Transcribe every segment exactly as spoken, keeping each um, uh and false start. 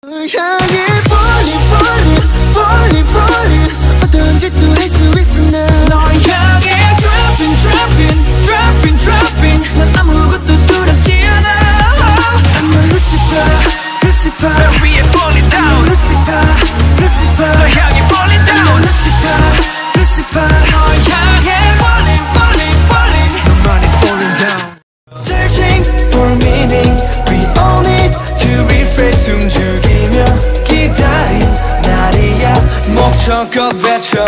향해 falling falling falling falling 어떤 짓도 할 수 있어 now 널 향해 dropping dropping dropping dropping 난 아무것도 두렵지 않아 I'm a Lucifer Lucifer 널 위해 falling down I'm a Lucifer Lucifer 널 향해 falling down I'm a Lucifer Lucifer 널 향해 falling falling falling 너만이 falling down Searching for meaning we all need to refresh 숨죽이며 기다린 날이야 목청껏 외쳐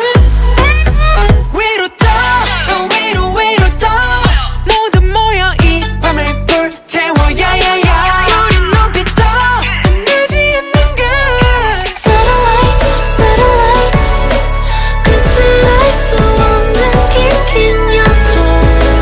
위로 떠 또 위로 위로 떠 모두 모여 이 밤을 불태워 야야야 우린 높이 떠 끝나지 않는 걸 Satellite Satellite 끝을 알 수 없는 깊은 여정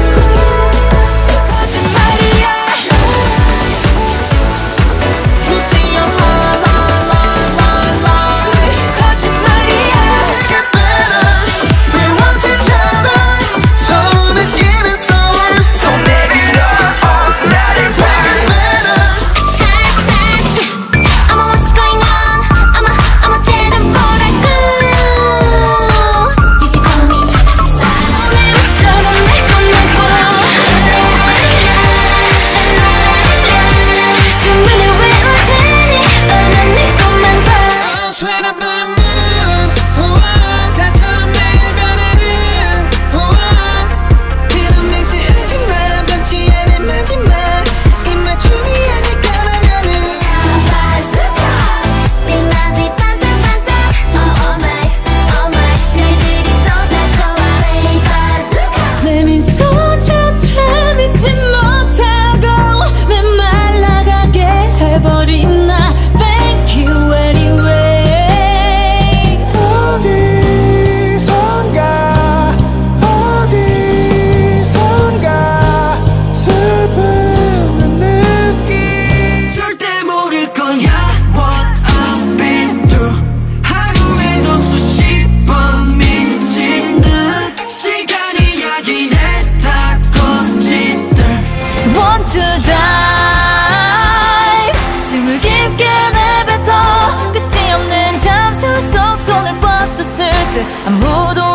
숨을 깊게 내뱉어 끝이 없는 잠수 속 손을 뻗었을 때 아무도